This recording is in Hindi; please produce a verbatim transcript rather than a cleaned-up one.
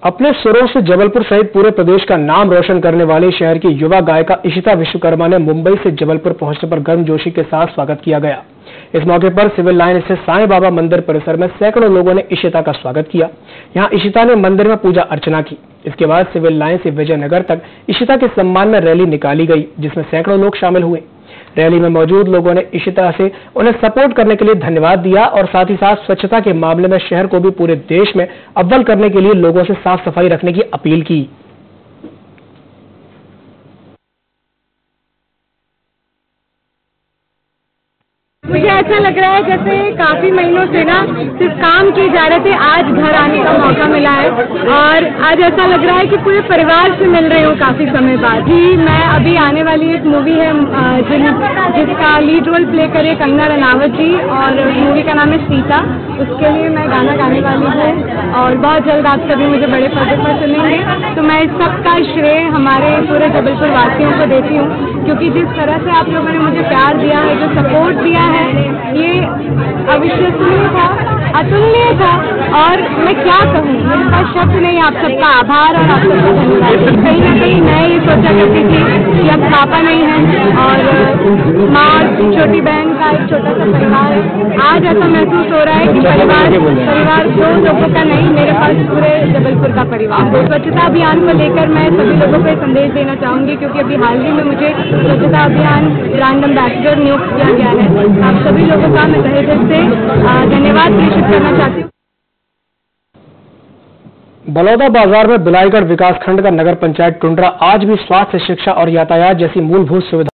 अपने सुरों से जबलपुर सहित पूरे प्रदेश का नाम रोशन करने वाले शहर की युवा गायिका इशिता विश्वकर्मा ने मुंबई से जबलपुर पहुंचने पर गर्मजोशी के साथ स्वागत किया गया। इस मौके पर सिविल लाइन स्थित साईं बाबा मंदिर परिसर में सैकड़ों लोगों ने इशिता का स्वागत किया। यहां इशिता ने मंदिर में पूजा अर्चना की। इसके बाद सिविल लाइन से विजयनगर तक इशिता के सम्मान में रैली निकाली गई, जिसमें सैकड़ों लोग शामिल हुए। रैली में मौजूद लोगों ने इशिता से उन्हें सपोर्ट करने के लिए धन्यवाद दिया और साथ ही साथ स्वच्छता के मामले में शहर को भी पूरे देश में अव्वल करने के लिए लोगों से साफ सफाई रखने की अपील की। मुझे ऐसा लग रहा है जैसे काफी महीनों से ना सिर्फ काम किए जा रहे थे, आज घर आने का मौका मिला है और आज ऐसा लग रहा है कि पूरे परिवार से मिल रही हूँ काफी समय बाद। जी, मैं अभी आने वाली एक मूवी है जिन जिसका लीड रोल प्ले करे कंगना रनावत जी और मूवी का नाम है सीता। उसके लिए मैं गाना गाने वाली हूँ और बहुत जल्द आप सभी मुझे बड़े पर्दे पर सुनेंगे। तो मैं इस सब का श्रेय हमारे पूरे जबलपुर वासियों को देती हूँ, क्योंकि जिस तरह से आप लोगों ने मुझे प्यार दिया है, जो सपोर्ट दिया है, ये अविश्वसनीय था, अतुलनीय था और मैं क्या कहूँ, मेरे पास शब्द नहीं। आप सबका आभार और आप सबका धन्यवाद। कहीं ना कहीं मैं ये सोचा करती थी कि अब पापा नहीं है और माँ और छोटी बहन का एक छोटा सा परिवार है। आज ऐसा महसूस हो रहा है कि परिवार परिवार दो लोगोों का नहीं, मेरे पास पूरे जबलपुर का परिवार। तो स्वच्छता अभियान को लेकर मैं सभी लोगों को संदेश देना चाहूंगी, क्योंकि अभी हाल ही में मुझे स्वच्छता अभियान ब्रांड एम्बेसडर नियुक्त किया गया है। आप सभी लोगों का मैं तहे दिल से धन्यवाद प्रेषित करना चाहती हूँ। बलौदा बाजार में बिलाईगढ़ विकासखंड का नगर पंचायत टुंड्रा आज भी स्वास्थ्य, शिक्षा और यातायात जैसी मूलभूत सुविधा